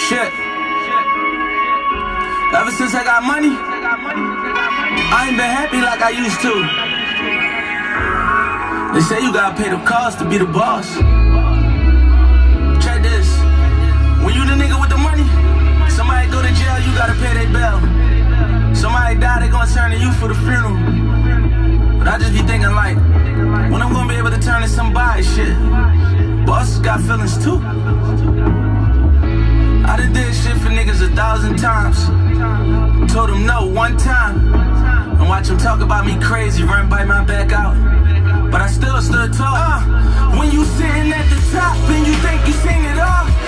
Shit. Ever since I got money, I ain't been happy like I used to. They say you gotta pay the cost to be the boss. Check this. When you the nigga with the money, somebody go to jail, you gotta pay their bail. Somebody die, they gonna turn to you for the funeral. But I just be thinking like, when I'm gonna be able to turn to somebody, shit. Bosses got feelings too. I done did shit for niggas 1,000 times. Told them no one time. And watch them talk about me crazy, run bite my back out. But I still stood tall. When you sitting at the top and you think you seen it all,